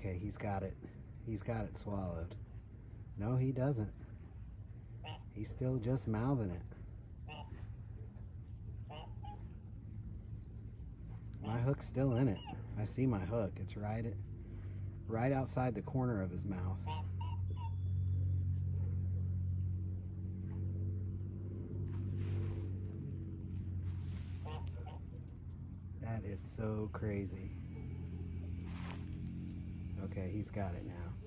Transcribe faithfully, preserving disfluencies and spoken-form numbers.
Okay, he's got it. He's got it swallowed. No, he doesn't. He's still just mouthing it. My hook's still in it. I see my hook. It's right at, right outside the corner of his mouth. That is so crazy. Okay, he's got it now.